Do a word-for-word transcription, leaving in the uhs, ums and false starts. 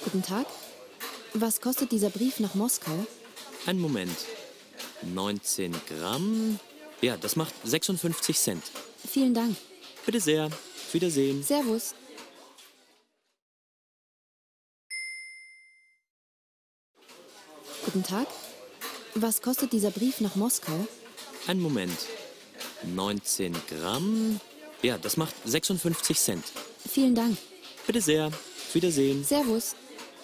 Guten Tag. Was kostet dieser Brief nach Moskau? Einen Moment. neunzehn Gramm. Ja, das macht sechsundfünfzig Cent. Vielen Dank. Bitte sehr. Auf Wiedersehen. Servus. Guten Tag. Was kostet dieser Brief nach Moskau? Einen Moment. neunzehn Gramm. Ja, das macht sechsundfünfzig Cent. Vielen Dank. Bitte sehr. Auf Wiedersehen. Servus.